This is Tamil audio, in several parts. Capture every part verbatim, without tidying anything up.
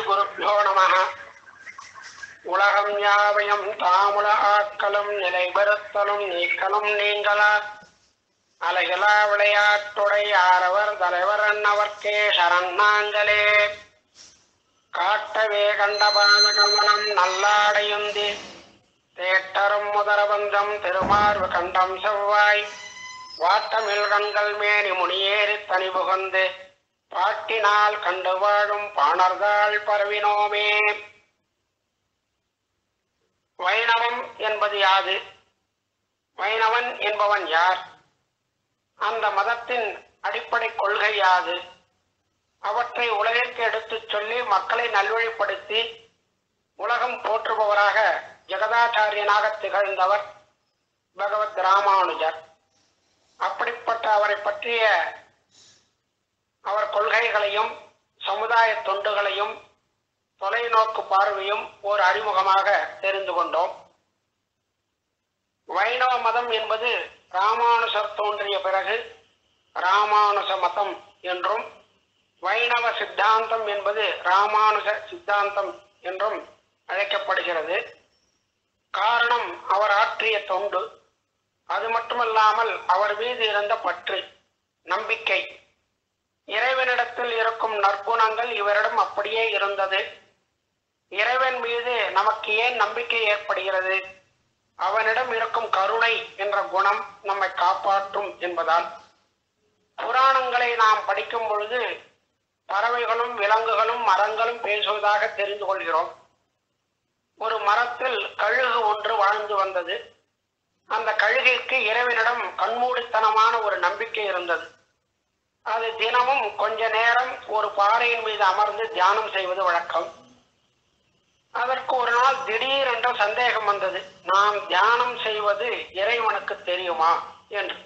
குருப்யோ நமஹ. உலகம் யாவையும் தாமுல ஆக்கலும் நிலைபெறுத்தலும் நீக்கலும் நீங்களா அலைகளா விளையாட்டுடை ஆரவர் தலைவர் அன்னவர்க்கே சரணாஞ்சலே. காட்டவே கண்ட பாதகமனம் நல்லாடையுந்தி தேட்டரும் முதரபந்தம் திருமார்பு கண்டம் செவ்வாய் வாட்டமில் கண்கள் மேனி முனியேறி தனி புகுந்து பாட்டினால் கண்டு வாழும் பாணர்தாள் பரவினோமே. வைணவம் என்பது யாது? வைணவன் என்பவன் யார்? அந்த மதத்தின் அடிப்படை கொள்கை யாது? அவற்றை உலகிற்கு எடுத்துச் சொல்லி மக்களை நல்வழிப்படுத்தி உலகம் போற்றுபவராக ஜெகதாச்சாரியனாக திகழ்ந்தவர் பகவத் ராமானுஜர். அப்படிப்பட்ட அவரை பற்றிய அவர் கொள்கைகளையும் சமுதாய தொண்டுகளையும் தொலைநோக்கு பார்வையும் ஒரு அறிமுகமாக தெரிந்து கொண்டோம். வைணவ மதம் என்பது ராமானுஜர் தோன்றிய பிறகு ராமானுஜ மதம் என்றும், வைணவ சித்தாந்தம் என்பது ராமானுஜ சித்தாந்தம் என்றும் அழைக்கப்படுகிறது. காரணம் அவர் ஆற்றிய தொண்டு, அது மட்டுமல்லாமல் அவர் மீது இருந்த பற்று, நம்பிக்கை. இறைவனிடத்தில் இருக்கும் நற்குணங்கள் இவரிடம் அப்படியே இருந்தது. இறைவன் மீது நமக்கு ஏன் நம்பிக்கை ஏற்படுகிறது? அவனிடம் இருக்கும் கருணை என்ற குணம் நம்மை காப்பாற்றும் என்பதால். புராணங்களை நாம் படிக்கும் பொழுது பறவைகளும் விலங்குகளும் மரங்களும் பேசுவதாக தெரிந்து கொள்கிறோம். ஒரு மரத்தில் கழுகு ஒன்று வாழ்ந்து வந்தது. அந்த கழுகிற்கு இறைவனிடம் கண்மூடித்தனமான ஒரு நம்பிக்கை இருந்தது. அது தினமும் கொஞ்ச நேரம் ஒரு பாறையின் மீது அமர்ந்து தியானம் செய்வது வழக்கம். அதற்கு ஒரு நாள் திடீரென்ற சந்தேகம் வந்தது, நாம் தியானம் செய்வது இறைவனுக்கு தெரியுமா என்று.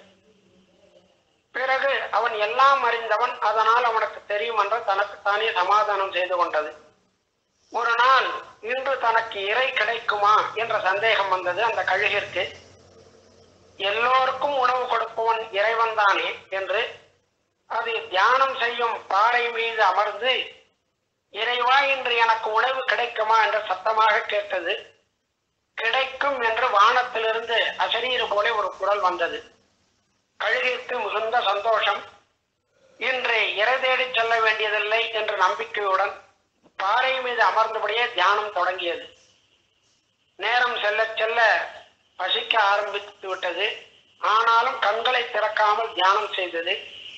பிறகு அவன் எல்லாம் அறிந்தவன், அதனால் அவனுக்கு தெரியும் என்று தனக்கு தானே சமாதானம் செய்து கொண்டது. ஒரு நாள் இன்று தனக்கு இறை கிடைக்குமா என்ற சந்தேகம் வந்தது அந்த கழுகிற்கு. எல்லோருக்கும் உணவு கொடுப்பவன் இறைவன் தானே என்று அது தியானம் செய்யும் பாறை மீது அமர்ந்து, இறைவா இன்று எனக்கு உணவு கிடைக்குமா என்று சத்தமாக கேட்டது. கிடைக்கும் என்று வானத்திலிருந்து அசரீர் போல ஒரு குரல் வந்தது. கழுகிற்கு மிகுந்த சந்தோஷம். இன்று இறை தேடி செல்ல வேண்டியதில்லை என்ற நம்பிக்கையுடன் பாறை மீது அமர்ந்தபடியே தியானம் தொடங்கியது. நேரம் செல்ல செல்ல பசிக்க ஆரம்பித்து விட்டது. ஆனாலும் கண்களை திறக்காமல் தியானம் செய்தது.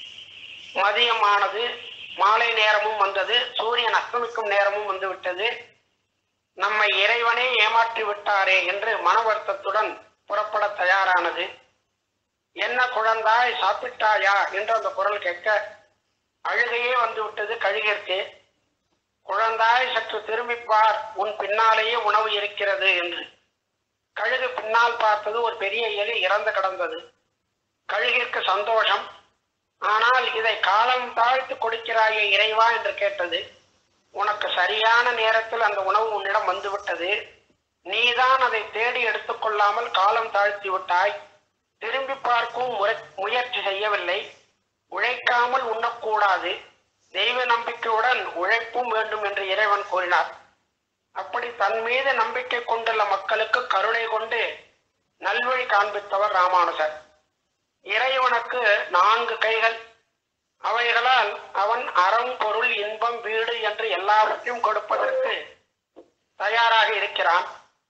மதியமானது, மாலை நேரமும் வந்தது, சூரியன் அஸ்தமிக்கும் நேரமும் வந்து விட்டது. நம்மை இறைவனே ஏமாற்றி விட்டாரே என்று மன வருத்தத்துடன் புறப்பட தயாரானது. என்ன குழந்தாய், சாப்பிட்டாயா என்று அந்த குரல் கேட்க அழுகையே வந்து விட்டது கழுகிற்கு. குழந்தாய், சற்று திரும்பிப்பார், உன் பின்னாலேயே உணவு இருக்கிறது என்று. கழுகு பின்னால் பார்த்தது, ஒரு பெரிய எலி இறந்து கிடந்தது. கழுகிற்கு சந்தோஷம். ஆனால் இதை காலம் தாழ்த்து கொடுக்கிறாயே இறைவா என்று கேட்டது. உனக்கு சரியான நேரத்தில் அந்த உணவு உன்னிடம் வந்துவிட்டது. நீதான் அதை தேடி எடுத்துக்கொள்ளாமல் காலம் தாழ்த்தி விட்டாய். திரும்பி பார்க்கும் முயற்சி செய்யவில்லை. உழைக்காமல் உண்ணக்கூடாது. தெய்வ நம்பிக்கையுடன் உழைப்பும் வேண்டும் என்று இறைவன் கூறினார். அப்படி தன் மீது நம்பிக்கை கொண்டுள்ள மக்களுக்கு கருணை கொண்டு நல்வழி காண்பித்தவர் ராமானுஜர். இறைவனுக்கு நான்கு கைகள். அவைகளால் அவன் அறம், பொருள், இன்பம், வீடு என்று எல்லாவற்றையும் கொடுப்பதற்கு தயாராக இருக்கிறான்.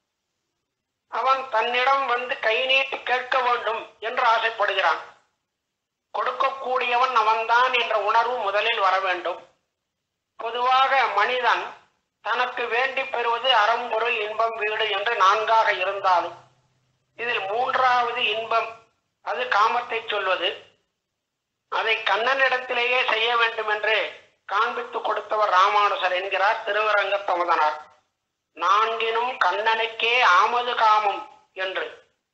அவன் தன்னிடம் வந்து கை நீட்டி கேட்க வேண்டும் என்று ஆசைப்படுகிறான். கொடுக்கக்கூடியவன் அவன்தான் என்ற உணர்வு முதலில் வர வேண்டும். பொதுவாக மனிதன் தனக்கு வேண்டி பெறுவது அறம், பொருள், இன்பம், வீடு என்று நான்காக இருந்தாலும் இதில் மூன்றாவது இன்பம், அது காமத்தை சொல்வது. அதை கண்ணனிடத்திலேயே செய்ய வேண்டும் என்று காண்பித்து கொடுத்தவர் ராமானுஜர் என்கிறார் திருவரங்க தமுதனார். நான்கினும் கண்ணனுக்கே ஆமது காமம் என்று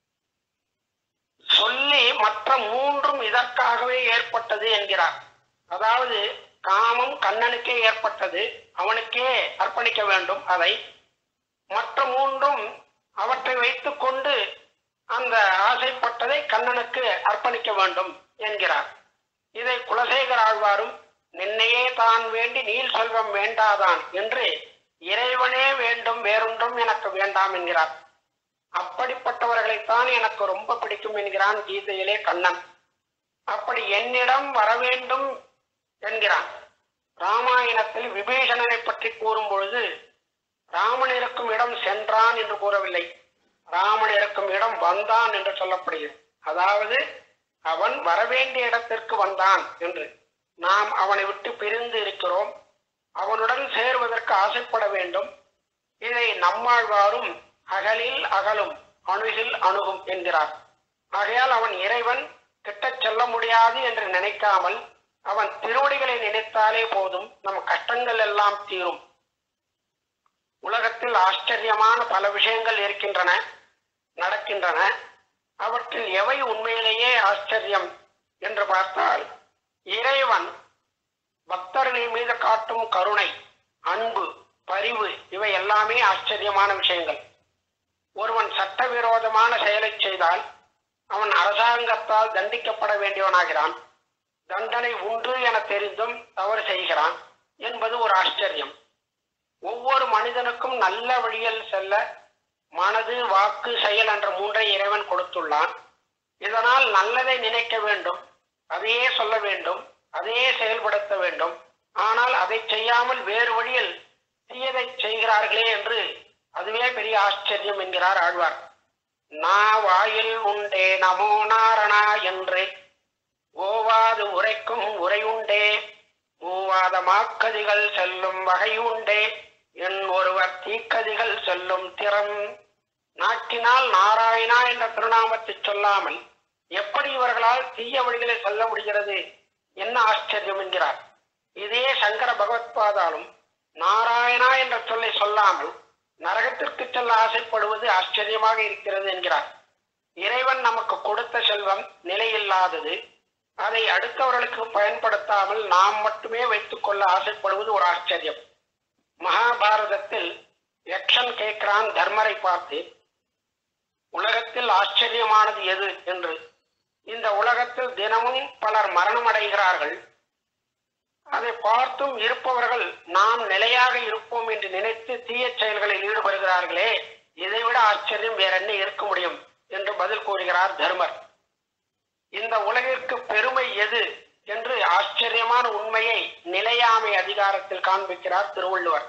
சொல்லி மற்ற மூன்றும் இதற்காகவே ஏற்பட்டது என்கிறார். அதாவது காமம் கண்ணனுக்கே ஏற்பட்டது, அவனுக்கே அர்ப்பணிக்க வேண்டும். அதை மற்ற மூன்றும் அவற்றை வைத்துக் கொண்டு அந்த ஆசைப்பட்டதை கண்ணனுக்கு அர்ப்பணிக்க வேண்டும் என்கிறார். இதை குலசேகர ஆழ்வாரும் நின்னையே தான் வேண்டி நீல் செல்வம் வேண்டாதான் என்று இறைவனே வேண்டும், வேறொன்றும் எனக்கு வேண்டாம் என்கிறார். அப்படிப்பட்டவர்களைத்தான் எனக்கு ரொம்ப பிடிக்கும் என்கிறான் கீதையிலே கண்ணன். அப்படி என்னிடம் வர வேண்டும் என்கிறான். ராமாயணத்தில் விபீஷணனை பற்றி கூறும் பொழுது ராமன் இருக்கும் இடம் சென்றான் என்று கூறவில்லை, ராமன் இருக்கும் இடம் வந்தான் என்று சொல்லப்படுகிறது. அதாவது அவன் வரவேண்டிய இடத்திற்கு வந்தான் என்று. நாம் அவனை விட்டு பிரிந்து இருக்கிறோம், அவனுடன் சேருவதற்கு ஆசைப்பட வேண்டும். இதை நம்மாழ்வாரும் அகலில் அகலும் அணுகில் அணுகும் என்கிறார். ஆகையால் அவன் இறைவன் கிட்டச் செல்ல முடியாது என்று நினைக்காமல் அவன் திருவடிகளை நினைத்தாலே போதும், நம் கஷ்டங்கள் எல்லாம் தீரும். உலகத்தில் ஆச்சரியமான பல விஷயங்கள் இருக்கின்றன, நடக்கின்றன. அவற்றில் எவை உண்மையிலேயே ஆச்சரியம் என்று பார்த்தால், இறைவன் பக்தர்கள் மீது காட்டும் கருணை, அன்பு, பரிவு, இவை எல்லாமே ஆச்சரியமான விஷயங்கள். ஒருவன் சட்டவிரோதமான செயலை செய்தால் அவன் அரசாங்கத்தால் தண்டிக்கப்பட வேண்டியவனாகிறான். தண்டனை உண்டு என தெரிந்தும் தவறு செய்கிறான் என்பது ஒரு ஆச்சரியம். ஒவ்வொரு மனிதனுக்கும் நல்ல வழியில் செல்ல மனது, வாக்கு, செயல் என்ற மூன்றை இறைவன் கொடுத்துள்ளான். இதனால் நல்லதை நினைக்க வேண்டும், அதையே சொல்ல வேண்டும், அதையே செயல்படுத்த வேண்டும். ஆனால் அதை செய்யாமல் வேறு வழியில் தீயதை செய்கிறார்களே என்று அதுவே பெரிய ஆச்சரியம் என்கிறார் ஆழ்வார். நா வாயில் உண்டே நமோ நாரணா என்று ஓவாது உரைக்கும் உரை உண்டே, மூவாத மாக்கதிகள் செல்லும் வகை உண்டே, என் ஒருவர் தீக்கதிகள் செல்லும் திறம். நாட்டினால் நாராயணா என்ற திருநாமத்தை சொல்லாமல் எப்படி இவர்களால் தீய வழிகளை செல்ல முடிகிறது, என்ன ஆச்சரியம் என்கிறார். இதே சங்கர பகவத்பாதாலும் நாராயணா என்ற சொல்லை சொல்லாமல் நரகத்திற்கு செல்ல ஆசைப்படுவது ஆச்சரியமாக இருக்கிறது என்கிறார். இறைவன் நமக்கு கொடுத்த செல்வம் நிலையில்லாதது, அதை அடுத்தவர்களுக்கு பயன்படுத்தாமல் நாம் மட்டுமே வைத்துக் கொள்ள ஆசைப்படுவது ஒரு ஆச்சரியம். மகாபாரதத்தில் யக்ஷன் கேட்கிறான் தர்மரை பார்த்து, உலகத்தில் ஆச்சரியமானது எது என்று. இந்த உலகத்தில் தினமும் பலர் மரணம் அடைகிறார்கள், அதை பார்த்தும் இருப்பவர்கள் நாம் நிலையாக இருப்போம் என்று நினைத்து தீய செயல்களில் ஈடுபடுகிறார்களே, இதைவிட ஆச்சரியம் வேற என்ன இருக்க முடியும் என்று பதில் கூறுகிறார் தர்மர். இந்த உலகிற்கு பெருமை எது என்று ஆச்சரியமான உண்மையை நிலையாமை அதிகாரத்தில் காண்பிக்கிறார் திருவள்ளுவர்.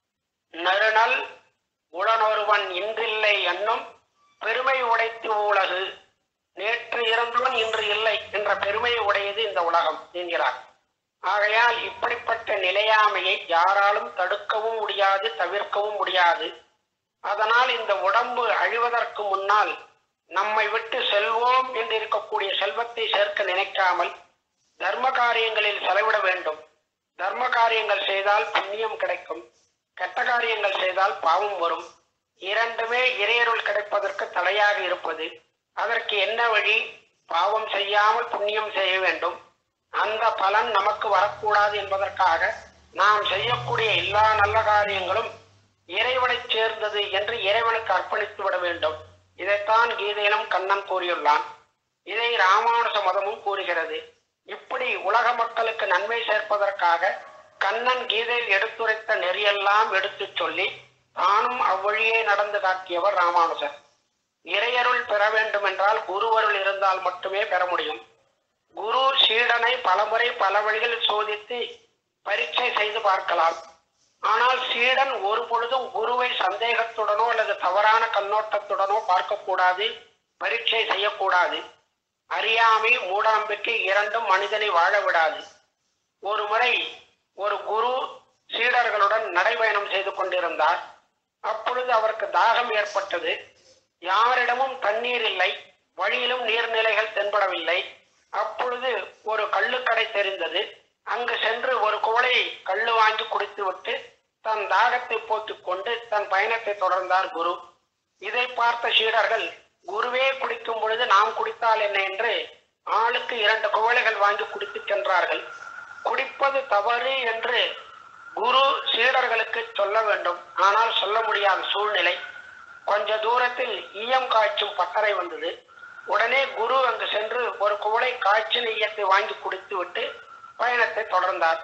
நறுநல் உளனொருவன் இன்றில்லை என்னும் பெருமை உடைத்து உலகு, நேற்று இறந்தவன் இன்று இல்லை என்ற பெருமையை உடையது இந்த உலகம் என்கிறார். ஆகையால் இப்படிப்பட்ட நிலையாமையை யாராலும் தடுக்கவும் முடியாது, தவிர்க்கவும் முடியாது. அதனால் இந்த உடம்பு அழிவதற்கு முன்னால் நம்மை விட்டு செல்வோம் என்று இருக்கக்கூடிய செல்வத்தை சேர்க்க நினைக்காமல் தர்ம காரியங்களில் செலவிட வேண்டும். தர்ம காரியங்கள் செய்தால் புண்ணியம் கிடைக்கும், கெட்ட காரியங்கள் செய்தால் பாவம் வரும். இரண்டுமே இறையருள் கிடைப்பதற்கு தடையாக இருப்பது. அதற்கு என்ன வழி? பாவம் செய்யாமல் புண்ணியம் செய்ய வேண்டும். அந்த பலன் நமக்கு வரக்கூடாது என்பதற்காக நாம் செய்யக்கூடிய எல்லா நல்ல காரியங்களும் இறைவனை சேர்ந்தது என்று இறைவனுக்கு அர்ப்பணித்து விட வேண்டும். இதைத்தான் கீதையிலும் கண்ணன் கூறியுள்ளான். இதை ராமானுஜ மதமும் கூறுகிறது. இப்படி உலக மக்களுக்கு நன்மை சேர்ப்பதற்காக கண்ணன் கீதையில் எடுத்துரைத்த நெறியெல்லாம் எடுத்து சொல்லி தானும் அவ்வழியே நடந்து காட்டியவர் ராமானுஜர். இறையருள் பெற வேண்டும் என்றால் குருவருள் இருந்தால் மட்டுமே பெற முடியும். குரு சீடனை பலமுறை பல வழிகளில் சோதித்து பரீட்சை செய்து பார்க்கலாம். ஆனால் சீடன் ஒரு பொழுதும் குருவை சந்தேகத்துடனோ அல்லது தவறான கண்ணோட்டத்துடனோ பார்க்கக்கூடாது, பரீட்சை செய்யக்கூடாது. அறியாமை, மூடநம்பிக்கை இரண்டும் மனிதனை வாழ விடாது. ஒரு முறை ஒரு குரு சீடர்களுடன் நடைபயணம் செய்து கொண்டிருந்தார். அப்பொழுது அவருக்கு தாகம் ஏற்பட்டது. யாரிடமும் தண்ணீர் இல்லை, வழியிலும் நீர்நிலைகள் தென்படவில்லை. அப்பொழுது ஒரு கள்ளுக்கடை தெரிந்தது. அங்கு சென்று ஒரு குவளை கள்ளு வாங்கி குடித்து விட்டு தன் தாகத்தை போக்கிக் கொண்டு தன் பயணத்தை தொடர்ந்தார் குரு. இதை பார்த்த சீடர்கள், குருவே குடிக்கும் பொழுது நாம் குடித்தால் என்ன என்று ஆளுக்கு இரண்டு குவளைகள் வாங்கி குடித்து சென்றார்கள். குடிப்பது தவறு என்று குரு சீடர்களுக்கு சொல்ல வேண்டும், ஆனால் சொல்ல முடியாத சூழ்நிலை. கொஞ்ச தூரத்தில் ஈயம் காய்ச்சும் பட்டறை வந்தது. உடனே குரு அங்கு சென்று ஒரு குவளை காய்ச்சின ஈயத்தை வாங்கி குடித்து விட்டு பயணத்தை தொடர்ந்தார்.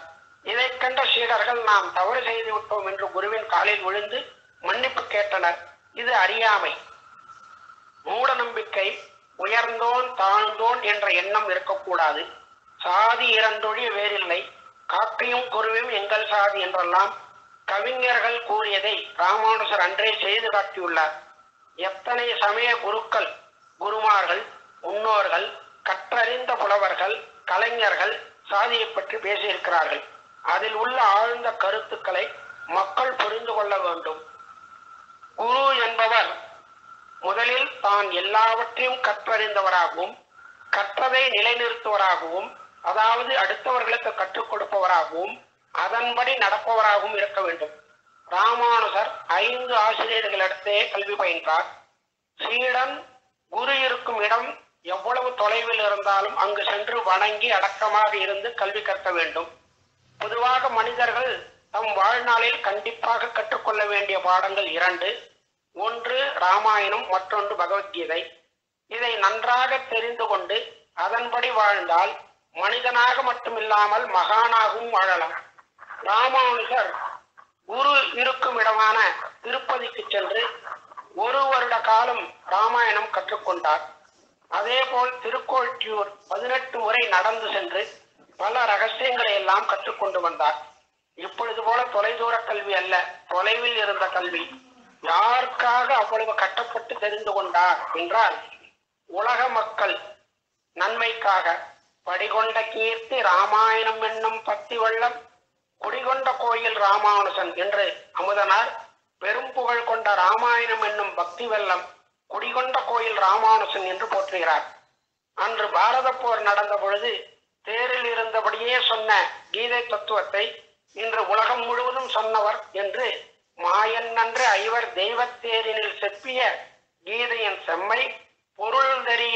இதை கண்ட சீடர்கள் நாம் தவறு செய்து விட்டோம் என்று குருவின் காலில் விழுந்து மன்னிப்பு கேட்டனர். இது அறியாமை, மூட நம்பிக்கை. உயர்ந்தோன் தாழ்ந்தோன் என்ற எண்ணம் இருக்கக்கூடாது. சாதி இரண்டொழிய வேறில்லை, காக்கையும் குருவியும் எங்கள் சாதி என்றெல்லாம் கவிஞர்கள் கூறியதை ராமானுஜர் அன்றே செய்து காட்டியுள்ளார். எத்தனை சமய குருக்கள், குருமார்கள், முன்னோர்கள், கற்றறிந்த புலவர்கள், கலைஞர்கள் சாதியை பற்றி பேசியிருக்கிறார்கள். அதில் உள்ள ஆழ்ந்த கருத்துக்களை மக்கள் புரிந்து கொள்ள வேண்டும். குரு என்பவர் முதலில் தான் எல்லாவற்றையும் கற்றறிந்தவராகவும் கற்றதை நிலைநிறுத்துவராகவும், அதாவது அடுத்தவர்களுக்கு கற்றுக் கொடுப்பவராகவும் அதன்படி நடப்பவராகவும் இருக்க வேண்டும். ராமானுஜர் ஐந்து ஆசிரியர்களிடத்தே கல்வி பயின்றார். சீடன் குரு இருக்கும் இடம் எவ்வளவு தொலைவில் இருந்தாலும் அங்கு சென்று வணங்கி அடக்கமாக இருந்து கல்வி கற்க வேண்டும். பொதுவாக மனிதர்கள் தம் வாழ்நாளில் கண்டிப்பாக கற்றுக்கொள்ள வேண்டிய பாடங்கள் இரண்டு. ஒன்று ராமாயணம், மற்றொன்று பகவத்கீதை. இதை நன்றாக தெரிந்து கொண்டு அதன்படி வாழ்ந்தால் மனிதனாக மட்டுமில்லாமல் மகானாகவும் வாழலாம். ராமானுஜர் குரு இருக்கும் இடமான திருப்பதிக்கு சென்று ஒரு வருட காலம் ராமாயணம் கற்றுக்கொண்டார். அதே போல் திருக்கோட்டியூர் பதினெட்டு முறை நடந்து சென்று பல ரகசியங்களை எல்லாம் கற்றுக்கொண்டு வந்தார். இப்பொழுது போல தொலைதூர கல்வி அல்ல, தொலைவில் இருந்த கல்வி. யாருக்காக அவ்வளவு கட்டப்பட்டு தெரிந்து கொண்டார் என்றால், உலக மக்கள் நன்மைக்காக. படிகொண்ட கீர்த்தி ராமாயணம் என்னும் பத்தி வெள்ளம், குடிகொண்ட கோயில் ராமானுஜன் என்று அமுதனார் பெரும் புகழ் கொண்ட ராமாயணம் என்னும் பக்தி வெள்ளம், குடிகொண்ட கோயில் ராமானுஜன் என்று போற்றுகிறார். அன்று பாரத போர் நடந்த பொழுது தேரில் இருந்தபடியே சொன்ன கீதை தத்துவத்தை இன்று உலகம் முழுவதும் சொன்னவர் என்று மாயன் நன்று ஐவர் தெய்வத்தேரினில் செப்பிய கீதையின் செம்மை பொருள் தெரிய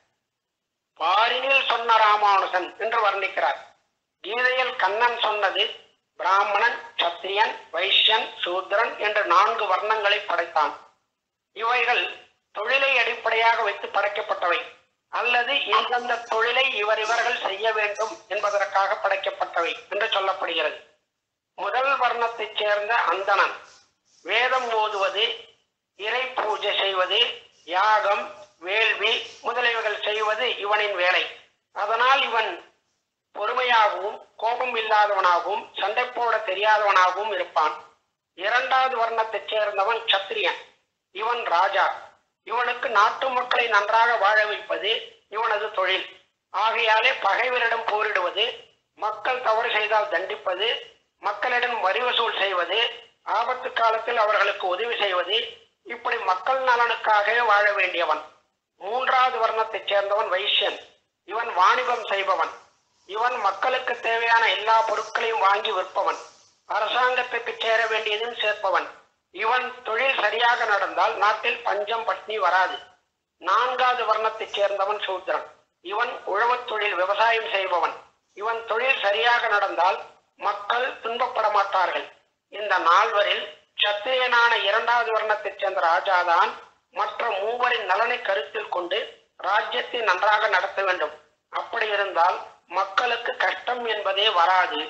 பாரினில் சொன்ன ராமானுஜன் என்று வர்ணிக்கிறார். கீதையில் கண்ணன் சொன்னது பிராமணன், சத்திரியன், வைஷ்யன், சூத்ரன் என்று நான்கு வர்ணங்களை படைத்தான். இவைகள் தொழிலை அடிப்படையாக வைத்து படைக்கப்பட்டவை அல்லது இந்தந்த தொழிலை இவர் இவர்கள் செய்ய வேண்டும் என்பதற்காக படைக்கப்பட்டவை என்று சொல்லப்படுகிறது. முதல் வர்ணத்தைச் சேர்ந்த அந்தணன் வேதம் ஓதுவது, இறை பூஜை செய்வது, யாகம், வேள்வி முதலியவைகள் செய்வது இவனின் வேலை. அதனால் இவன் பொறுமையாகவும் கோபம் இல்லாதவனாகவும் சண்டை போட தெரியாதவனாகவும் இருப்பான். இரண்டாவது வர்ணத்தைச் சேர்ந்தவன் சத்திரியன். இவன் ராஜா. இவனுக்கு நாட்டு மக்களை நன்றாக வாழ வைப்பது இவனது தொழில். ஆகையாலே பகைவரிடம் போரிடுவது, மக்கள் தவறு செய்தால் தண்டிப்பது, மக்களிடம் வரி வசூல் செய்வது, ஆபத்து காலத்தில் அவர்களுக்கு உதவி செய்வது, இப்படி மக்கள் நலனுக்காகவே வாழ வேண்டியவன். மூன்றாவது வர்ணத்தைச் சேர்ந்தவன் வைஷ்யன். இவன் வாணிபம் செய்பவன். இவன் மக்களுக்கு தேவையான எல்லா பொருட்களையும் வாங்கி விற்பவன். அரசாங்கத்துக்கு சேர வேண்டியதும் சேர்ப்பவன். இவன் தொழில் சரியாக நடந்தால் நாட்டில் பஞ்சம் பட்னி வராது. நான்காவது வர்ணத்தைச் சேர்ந்தவன் சூத்ரன். இவன் உழவுத் தொழில், விவசாயம் செய்பவன். இவன் தொழில் சரியாக நடந்தால் மக்கள் துன்பப்பட மாட்டார்கள். இந்த நால்வரில் சத்திரியனான இரண்டாவது வர்ணத்தைச் சேர்ந்த ராஜாதான் மற்ற மூவரின் நலனை கருத்தில் கொண்டு ராஜ்யத்தை நன்றாக நடத்த வேண்டும். அப்படி இருந்தால் மக்களுக்கு கஷ்டம் என்பதே வராது.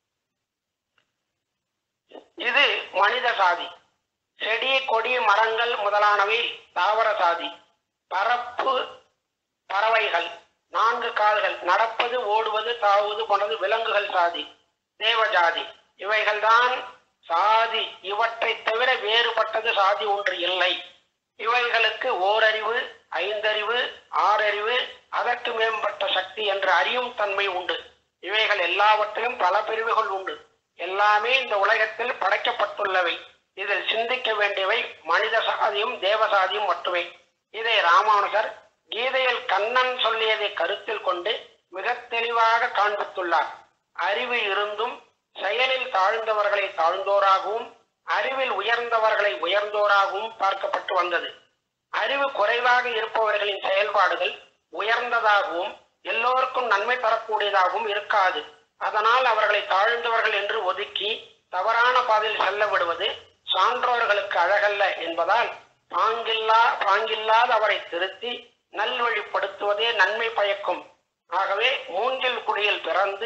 இது மனித சாதி. செடி, கொடி, மரங்கள் முதலானவை தாவர சாதி. பரப்பு பறவைகள், நான்கு கால்கள், நடப்பது, ஓடுவது, தாவுவது போன்றது விலங்குகள் சாதி. தேவஜாதி இவைகள்தான் சாதி. இவற்றை தவிர வேறுபட்டது சாதி ஒன்று இல்லை. இவைகளுக்கு ஓரறிவு, ஐந்தறிவு, ஆறறிவு, அதற்கு மேம்பட்ட சக்தி என்று அறியும் தன்மை உண்டு. இவைகள் எல்லாவற்றிலும் பல பிரிவுகள் உண்டு. எல்லாமே இந்த உலகத்தில் படைக்கப்பட்டுள்ளவை. இதில் சிந்திக்க வேண்டியவை மனித சாதியும் தேவசாதியும் மட்டுமே. இதை ராமானுஜர் கீதையில் கண்ணன் சொல்லியதை கருத்தில் கொண்டு மிக தெளிவாக காண்பித்துள்ளார். அறிவு இருந்தும் செயலில் தாழ்ந்தவர்களை தாழ்ந்தோராகவும் அறிவில் உயர்ந்தவர்களை உயர்ந்தோராகவும் பார்க்கப்பட்டு வந்தது. அறிவு குறைவாக இருப்பவர்களின் செயல்பாடுகள் உயர்ந்ததாகவும் எல்லோருக்கும் நன்மை தரக்கூடியதாகவும் இருக்காது. அதனால் அவர்களை தாழ்ந்தவர்கள் என்று ஒதுக்கி தவறான பாதையில் செல்ல விடுவது சான்றோர்களுக்கு அழகல்ல என்பதால் பாங்கில்லா பாங்கில்லாத அவரை திருத்தி நல்வழிப்படுத்துவதே நன்மை பயக்கும். ஆகவே மூங்கில் குடியில் பிறந்து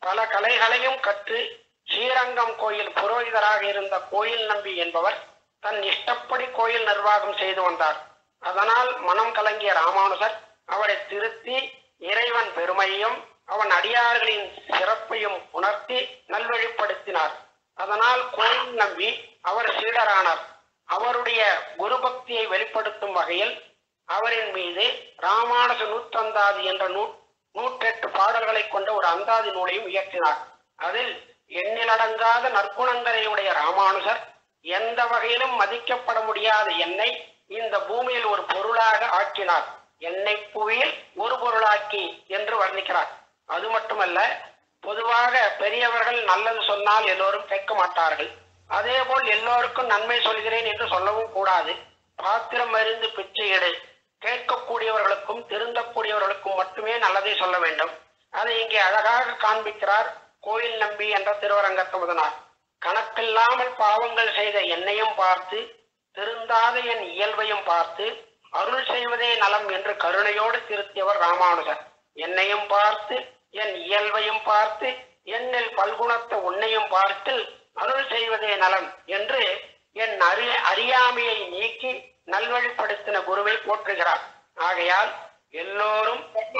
பல கலைகளையும் கற்று ஸ்ரீரங்கம் கோயில் புரோகிதராக இருந்த கோயில் நம்பி என்பவர் தன் இஷ்டப்படி கோயில் நிர்வாகம் செய்து வந்தார். அதனால் மனம் கலங்கிய ராமானுஜர் அவரை திருத்தி இறைவன் பெருமையும் அவன் அடியார்களின் சிறப்பையும் உணர்த்தி நல்வழிப்படுத்தினார். அதனால் கோயில் நம்பி அவர் சீடரானார். அவருடைய குரு பக்தியை வெளிப்படுத்தும் வகையில் அவரின் மீது ராமானுஜ நூற்றந்தாதி என்ற நூ நூற்றெட்டு பாடல்களை கொண்ட ஒரு அந்தாதி நூலையும் இயற்றினார். அதில் எண்ணிலடங்காத நற்குணங்களை உடைய ராமானுஜர் எந்த வகையிலும் மதிக்கப்பட முடியாத என்னை இந்த பூமியில் ஒரு பொருளாக ஆக்கினார், என்னை புவியில் ஒரு பொருளாக்கி என்று வர்ணிக்கிறார். அது மட்டுமல்ல, பொதுவாக பெரியவர்கள் நல்லது சொன்னால் எல்லோரும் கேட்க மாட்டார்கள். அதே போல் எல்லோருக்கும் நன்மை சொல்கிறேன் என்று சொல்லவும் கூடாது. பாத்திரம் அறிந்து பிச்சையிடு, கேட்கக்கூடியவர்களுக்கும் திருந்தக்கூடியவர்களுக்கும் மட்டுமே நல்லதை சொல்ல வேண்டும். அதை இங்கே அழகாக காண்பிக்கிறார் கோயில் நம்பி என்ற திருவரங்கத்தமுதனார். கணக்கில்லாமல் பாவங்கள் செய்த என்னையும் பார்த்து, திருந்தாத என் இயல்பையும் பார்த்து, அருள் செய்வதே நலம் என்று கருணையோடு திருத்தியவர் ராமானுஜர். என்னையும் பார்த்து என் இயல்பையும் பார்த்து என்னில் பல்குணத்த உன்னையும் பார்த்து அருள் செய்வதே நலம் என்று என் அறி அறியாமையை நீக்கி நல்வழிப்படுத்தின குருவை போற்றுகிறார். ஆகையால் எல்லோரும்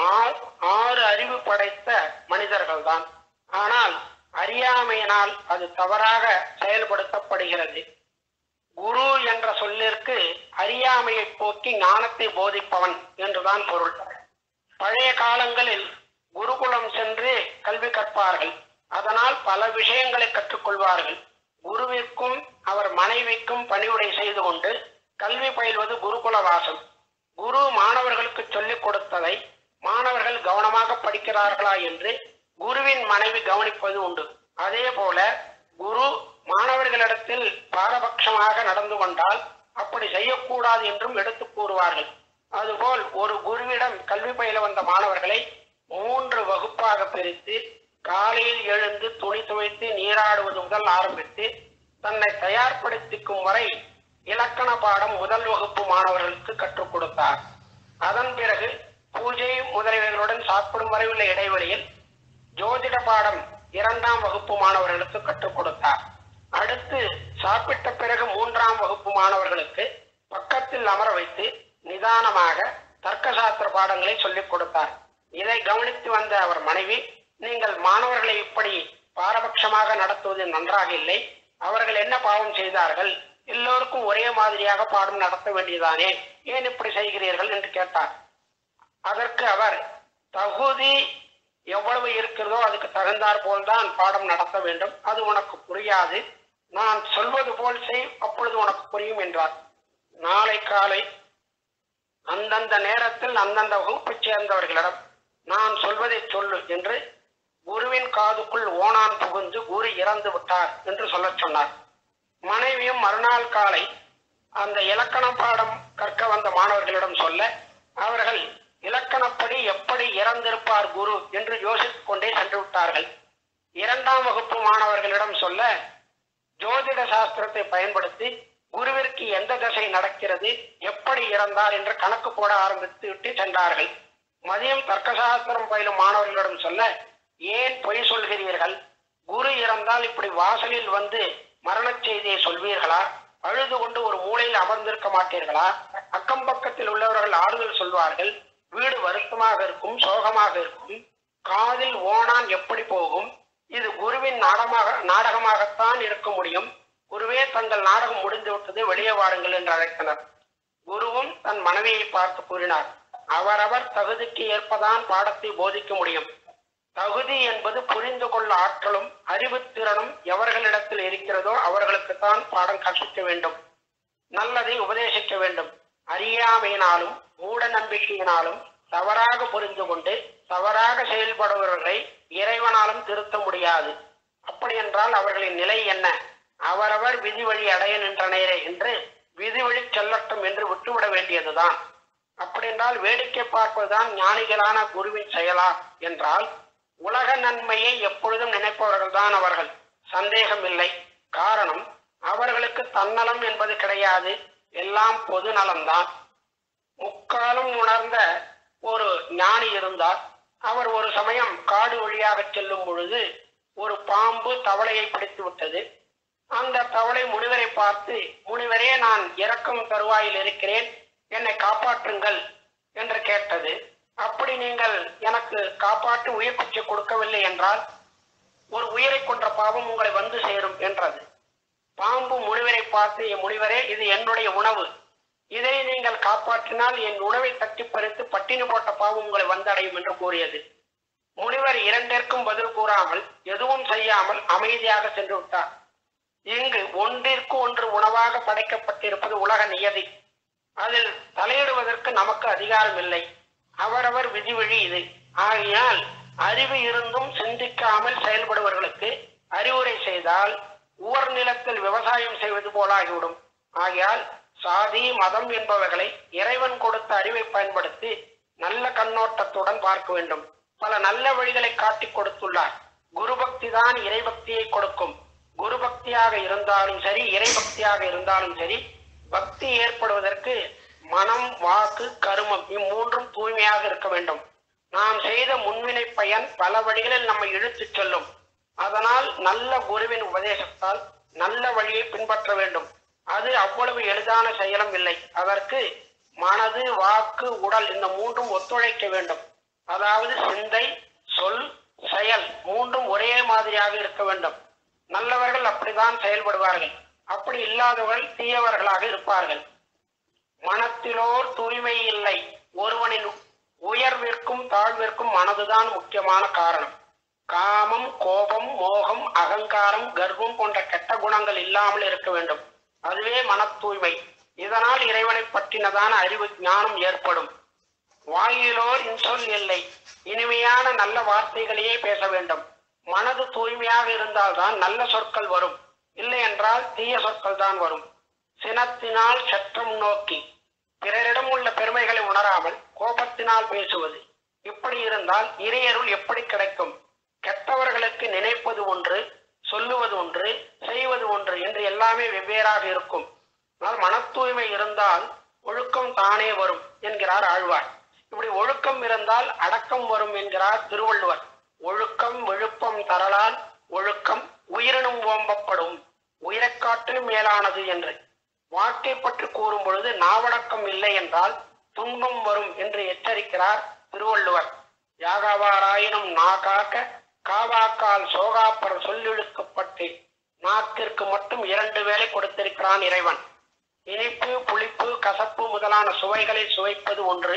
ஆறு அறிவு படைத்த மனிதர்கள் தான். ஆனால் அறியாமையினால் அது தவறாக செயல்படுத்தப்படுகிறது. குரு என்ற சொல்லிற்கு அறியாமையை போக்கி ஞானத்தை போதிப்பவன் என்றுதான் பொருள். பழைய காலங்களில் குருகுலம் சென்று கல்வி கற்பார்கள். அதனால் பல விஷயங்களை கற்றுக்கொள்வார்கள். குருவிற்கும் அவர் மனைவிக்கும் பணிவுரை செய்து கொண்டு கல்வி பயில்வது குருகுல வாசம். குரு மாணவர்களுக்கு சொல்லிக் கொடுத்ததை மாணவர்கள் கவனமாக படிக்கிறார்களா என்று குருவின் மனைவி கவனிப்பது உண்டு. அதே போல குரு மாணவர்களிடத்தில் பாரபட்சமாக நடந்து கொண்டால் அப்படி செய்யக்கூடாது என்றும் எடுத்து கூறுவார்கள். அதுபோல் ஒரு குருவிடம் கல்வி பயில வந்த மாணவர்களை மூன்று வகுப்பாக பிரித்து காலையில் எழுந்து துணி துவைத்து நீராடுவது முதல் ஆரம்பித்து தன்னை தயார்படுத்திக்கும் வரை இலக்கண பாடம் முதல் வகுப்பு மாணவர்களுக்கு கற்றுக் கொடுத்தார். அதன் பிறகு பூஜை முதலியவர்களுடன் சாப்பிடும் வரை உள்ள இடைவெளியில் ஜோதிட பாடம் இரண்டாம் வகுப்பு மாணவர்களுக்கு கற்றுக் கொடுத்தார். அடுத்து சாப்பிட்ட பிறகு மூன்றாம் வகுப்பு மாணவர்களுக்கு பக்கத்தில் அமர வைத்து நிதானமாக தர்க்க சாஸ்திர பாடங்களை சொல்லிக் கொடுத்தார். இதை கவனித்து வந்த அவர் மனைவி, நீங்கள் மாணவர்களை இப்படி பாரபட்சமாக நடத்துவது நன்றாக இல்லை, அவர்கள் என்ன பாவம் செய்தார்கள், எல்லோருக்கும் ஒரே மாதிரியாக பாடம் நடத்த வேண்டியதானே, ஏன் இப்படி செய்கிறீர்கள் என்று கேட்டார். அதற்கு அவர், தகுதி எவ்வளவு இருக்கிறதோ அதுக்கு தகுந்தாற் போல்தான் பாடம் நடத்த வேண்டும், அது உனக்கு புரியாது, நான் சொல்வது போல் செய், அப்பொழுது உனக்கு புரியும் என்றார். நாளை காலை அந்தந்த நேரத்தில் அந்தந்த வகுப்பை சேர்ந்தவர்களிடம் நான் சொல்வதை சொல்லு என்று குருவின் காதுக்குள் ஓனான் புகுந்து குரு இறந்து விட்டார் என்று சொல்ல சொன்னார். மனைவியும் மறுநாள் காலை அந்த இலக்கண பாடம் கற்க வந்த மாணவர்களிடம் சொல்ல அவர்கள் இலக்கணப்படி எப்படி இறந்திருப்பார் குரு என்று யோசித்துக் கொண்டே சென்று விட்டார்கள். இரண்டாம் வகுப்பு மாணவர்களிடம் சொல்ல ஜோதிட சாஸ்திரத்தை பயன்படுத்தி குருவிற்கு எந்த திசை நடக்கிறது, எப்படி இறந்தார் என்று கணக்கு போட ஆரம்பித்து விட்டு சென்றார்கள். மதியம் தர்க்கசாஸ்திரம் பயிலும் மாணவர்களிடம் சொல்ல, ஏன் பொய் சொல்கிறீர்கள், குரு இறந்தால் இப்படி வாசலில் வந்து மரண செய்தியை சொல்வீர்களா, அழுது கொண்டு ஒரு மூலையில் அமர்ந்திருக்க மாட்டீர்களா, அக்கம் பக்கத்தில் உள்ளவர்கள் ஆறுதல் சொல்வார்கள், வீடு வருத்தமாக இருக்கும், சோகமாக இருக்கும், காதில் ஓனான் எப்படி போகும், இது குருவின் நாடகமாக நாடகமாகத்தான் இருக்க முடியும், குருவே தங்கள் நாடகம் முடிந்து விட்டது, வெளியே வாருங்கள் என்று அழைத்தனர். குருவும் தன் மனைவியை பார்த்து கூறினார், அவரவர் தகுதிக்கு ஏற்பதான் பாடத்தை போதிக்க முடியும். தகுதி என்பது புரிந்து கொள்ள ஆற்றலும் அறிவுத்திறனும் எவர்களிடத்தில் இருக்கிறதோ அவர்களுக்குத்தான் பாடம் கற்பிக்க வேண்டும், நல்லதை உபதேசிக்க வேண்டும். அறியாமையினாலும் மூட நம்பிக்கையினாலும் தவறாக புரிந்து கொண்டு தவறாக செயல்படுபவர்களை இறைவனாலும் திருத்த முடியாது. அப்படி என்றால் அவர்களின் நிலை என்ன, அவரவர் விதி வழி அடைய நின்றனரே என்று விதி வழி செல்லட்டும் என்று விட்டுவிட வேண்டியதுதான். அப்படி என்றால் வேடிக்கை பார்ப்பதுதான் ஞானிகளான குருவின் செயலா என்றால், உலக நன்மையை எப்பொழுதும் நினைப்பவர்கள் தான் அவர்கள், சந்தேகம் இல்லை. காரணம், அவர்களுக்கு தன்னலம் என்பது கிடையாது, எல்லாம் பொது நலம்தான். முக்காலும் உணர்ந்த ஒரு ஞானி இருந்தார். அவர் ஒரு சமயம் காடு வழியாக செல்லும் பொழுது ஒரு பாம்பு தவளையை பிடித்து விட்டது. அந்த தவளை முனிவரை பார்த்து, முனிவரே, நான் இறக்கும் தருவாயில் இருக்கிறேன், என்னை காப்பாற்றுங்கள் என்று கேட்டது. அப்படி நீங்கள் எனக்கு காப்பாற்றி உயிர் பிச்சை கொடுக்கவில்லை என்றால் ஒரு உயிரை கொன்ற பாவம் உங்களை வந்து சேரும் என்றது. பாம்பு முனிவரை பார்த்து, என் முனிவரே, இது என்னுடைய உணவு, இதை நீங்கள் காப்பாற்றினால் என் உணவை தட்டி பறித்து பட்டினி போட்ட பாவம் உங்களை வந்தடையும் என்று கூறியது. முனிவர் இரண்டிற்கும் பதில் கூறாமல் எதுவும் செய்யாமல் அமைதியாக சென்று விட்டார். இங்கு ஒன்றிற்கு ஒன்று உணவாக படைக்கப்பட்டிருப்பது உலக நியதி. அதில் தலையிடுவதற்கு நமக்கு அதிகாரம் இல்லை. அவரவர் விதிவழி இது. ஆகையால் அறிவு இருந்தும் சிந்திக்காமல் செயல்படுவர்களுக்கு அறிவுரை செய்தால் ஊர் நிலத்தில் விவசாயம் செய்வது போலாகிவிடும். ஆகையால் சாதி மதம் என்பவர்களை இறைவன் கொடுத்த அறிவை பயன்படுத்தி நல்ல கண்ணோட்டத்துடன் பார்க்க வேண்டும். பல நல்ல வழிகளை காட்டிக் கொடுத்துள்ளார். குரு பக்தி தான் இறைபக்தியை கொடுக்கும். குரு பக்தியாக இருந்தாலும் சரி, இறைபக்தியாக இருந்தாலும் சரி, பக்தி ஏற்படுவதற்கு மனம், வாக்கு, கருமம் இம்மூன்றும் தூய்மையாக இருக்க வேண்டும். நாம் செய்த முன்வினை பயன் பல வழிகளில் நம்மை இழுத்துச் செல்லும். அதனால் நல்ல குருவின் உபதேசத்தால் நல்ல வழியை பின்பற்ற வேண்டும். அது அவ்வளவு எளிதான செயலும் இல்லை. அதற்கு மனது, வாக்கு, உடல் இந்த மூன்றும் ஒத்துழைக்க வேண்டும். அதாவது சிந்தை, சொல், செயல் மூன்றும் ஒரே மாதிரியாக இருக்க வேண்டும். நல்லவர்கள் அப்படித்தான் செயல்படுவார்கள். அப்படி இல்லாதவர்கள் தீயவர்களாக இருப்பார்கள். மனத்திலோர் தூய்மை இல்லை. ஒருவனின் உயர்விற்கும் தாழ்விற்கும் மனதுதான் முக்கியமான காரணம். காமம், கோபம், மோகம், அகங்காரம், கர்வம் போன்ற கெட்ட குணங்கள் இல்லாமல் இருக்க வேண்டும். அதுவே மன தூய்மை. இதனால் இறைவனை பற்றினதான அறிவு ஞானம் ஏற்படும். வாயிலோர் இன்சொல் இல்லை. இனிமையான நல்ல வார்த்தைகளையே பேச வேண்டும். மனது தூய்மையாக இருந்தால்தான் நல்ல சொற்கள் வரும். இல்லை என்றால் தீய சொற்கள் தான் வரும். சினத்தினால் சற்றம் நோக்கி பிறரிடம் உள்ள பெருமைகளை உணராமல் கோபத்தினால் பேசுவது. இப்படி இருந்தால் இறையருள் எப்படி கிடைக்கும்? கெட்டவர்களுக்கு நினைப்பது ஒன்று, சொல்லுவது ஒன்று, செய்வது ஒன்று என்று எல்லாமே வெவ்வேறாக இருக்கும். ஆனால் மன தூய்மை இருந்தால் ஒழுக்கம் தானே வரும் என்கிறார் ஆழ்வார். இப்படி ஒழுக்கம் இருந்தால் அடக்கம் வரும் என்கிறார் திருவள்ளுவர். ஒழுக்கம் விழுப்பம் தரலால் ஒழுக்கம் உயிரினும் ஓம்பப்படும், உயிரை காட்டிலும் மேலானது என்று. வாக்கை பற்றி கூறும் பொழுது நாவடக்கம் இல்லை என்றால் துன்பம் வரும் என்று எச்சரிக்கிறார் திருவள்ளுவர். யாகாவாராயினும் நா காக்க காவாக்கால் சோகாப்பர் சொல்லிழுக்கப்பட்டு நாக்கிற்கு மட்டும் இரண்டு வேளை கொடுத்திருக்கிறான் இறைவன். இனிப்பு, புளிப்பு, கசப்பு முதலான சுவைகளை சுவைப்பது ஒன்று.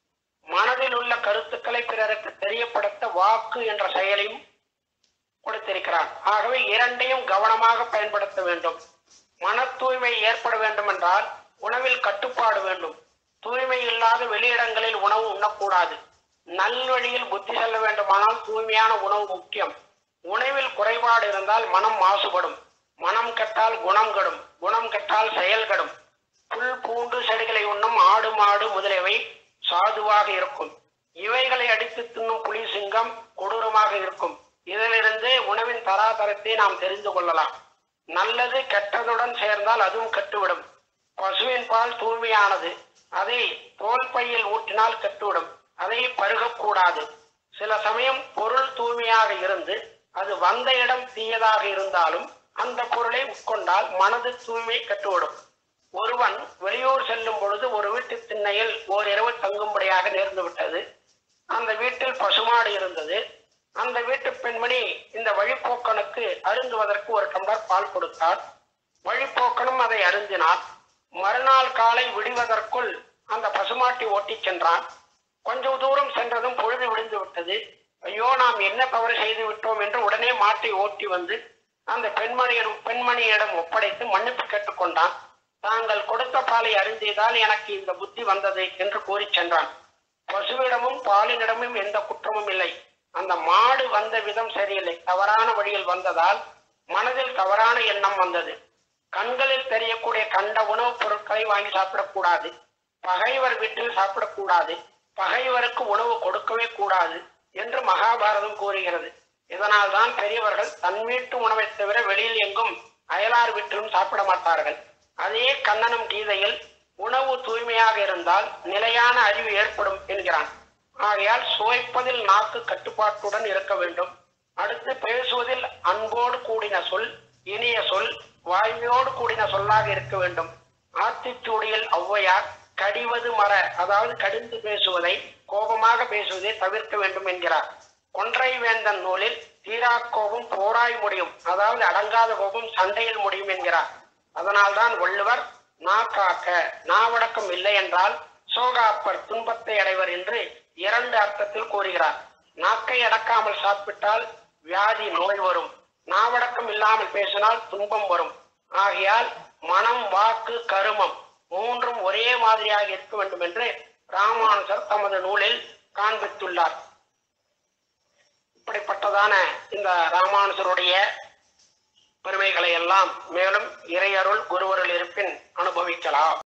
மனதில் உள்ள கருத்துக்களை பிறருக்கு தெரியப்படுத்த வாக்கு என்ற செயலையும் கொடுத்திருக்கிறான். ஆகவே இரண்டையும் கவனமாக பயன்படுத்த வேண்டும். மன தூய்மை ஏற்பட வேண்டும் என்றால் உணவில் கட்டுப்பாடு வேண்டும். தூய்மை இல்லாத வெளியிடங்களில் உணவு உண்ணக்கூடாது. நல்வழியில் புத்தி செல்ல வேண்டுமானால் தூய்மையான உணவு முக்கியம். உணவில் குறைபாடு இருந்தால் மனம் மாசுபடும். மனம் கெட்டால் குணம் கெடும். குணம் கெட்டால் செயல் கெடும். புல் பூண்டு செடிகளை உண்ணும் ஆடு மாடு முதலியவை சாதுவாக இருக்கும். இவைகளை அடித்து தின்னும் புலி சிங்கம் கொடூரமாக இருக்கும். இதிலிருந்து உணவின் தராதரத்தை நாம் தெரிந்து கொள்ளலாம். நல்லது கெட்டதுடன் சேர்ந்தால் அதுவும் கெட்டுவிடும். பசுவின் பால் தூய்மையானது. அதை தோல் பையில் ஊற்றினால் கெட்டுவிடும். அதை பருகக்கூடாது. சில சமயம் பொருள் தூய்மையாக இருந்து அது வந்த இடம் தீயதாக இருந்தாலும் அந்த பொருளை உட்கொண்டால் மனது தூய்மை கெட்டுவிடும். ஒருவன் வெளியூர் செல்லும் பொழுது ஒரு வீட்டு திண்ணையில் ஓரிரவு தங்கும்படியாக நேர்ந்து விட்டது. அந்த வீட்டில் பசுமாடு இருந்தது. அந்த வீட்டு பெண்மணி இந்த வழிப்போக்கனுக்கு அருந்துவதற்கு ஒரு டம்ளர் பால் கொடுத்தார். வழிப்போக்கனும் அதை அருந்தினார். மறுநாள் காலை விடுவதற்குள் அந்த பசுமாட்டை ஓட்டி சென்றான். கொஞ்சம் தூரம் சென்றதும் பொழுது விழுந்து விட்டது. ஐயோ, நாம் என்ன தவறு செய்து விட்டோம் என்று உடனே மாட்டை ஓட்டி வந்து அந்த பெண்மணியிடம் பெண்மணியிடம் ஒப்படைத்து மன்னிப்பு கேட்டுக்கொண்டான். தாங்கள் கொடுத்த பாலை அருந்தியதால் எனக்கு இந்த புத்தி வந்தது என்று கூறி சென்றான். பசுவிடமும் பாலினிடமும் எந்த குற்றமும் இல்லை. அந்த மாடு வந்த விதம் சரியில்லை. தவறான வழியில் வந்ததால் மனதில் தவறான எண்ணம் வந்தது. கண்களில் தெரியக்கூடிய கண்ட உணவுப் பொருட்களை வாங்கி சாப்பிடக்கூடாது. பகைவர் வீட்டில் சாப்பிடக்கூடாது. பகைவருக்கு உணவு கொடுக்கவே கூடாது என்று மகாபாரதம் கூறுகிறது. இதனால் தான் பெரியவர்கள் தன் வீட்டு உணவை தவிர வெளியில் எங்கும் அயலார் வீட்டிலும் சாப்பிட மாட்டார்கள். அதே கண்ணனும் கீதையில் உணவு தூய்மையாக இருந்தால் நிலையான அறிவு ஏற்படும் என்கிறான். ஆகையால் சுவைப்பதில் நாக்கு கட்டுப்பாட்டுடன் இருக்க வேண்டும். அடுத்து பேசுவதில் அன்போடு கூடின சொல், இனிய சொல், வாய்மையோடு கூடின சொல்லாக இருக்க வேண்டும். ஆத்திச்சூடியில் ஔவையார் கடிவது மற, அதாவது கடிந்து பேசுவதை, கோபமாக பேசுவதை தவிர்க்க வேண்டும் என்கிறார். கொன்றை வேந்தன் நூலில் தீரா கோபம் போராய் முடியும், அதாவது அடங்காத கோபம் சண்டையில் முடியும் என்கிறார். அதனால்தான் வள்ளுவர் நா காக்க, நாவடக்கம் இல்லை என்றால் சோகாப்பர், துன்பத்தை அடைவர் என்று இரண்டு அர்த்தத்தில் கூறுகிறார். நாக்கை அடக்காமல் சாப்பிட்டால் வியாதி நோய் வரும், நாவடக்கம் இல்லாமல் பேசினால் துன்பம் வரும். ஆகையால் மனம், வாக்கு, கருமம் மூன்றும் ஒரே மாதிரியாக இருக்க வேண்டும் என்று ராமானுஜர் தமது நூலில் காண்பித்துள்ளார். இப்படிப்பட்டதான இந்த ராமானுஜருடைய பெருமைகளை எல்லாம் மேலும் இறையருள் குருவருள் இருப்பின் அனுபவிக்கலாம்.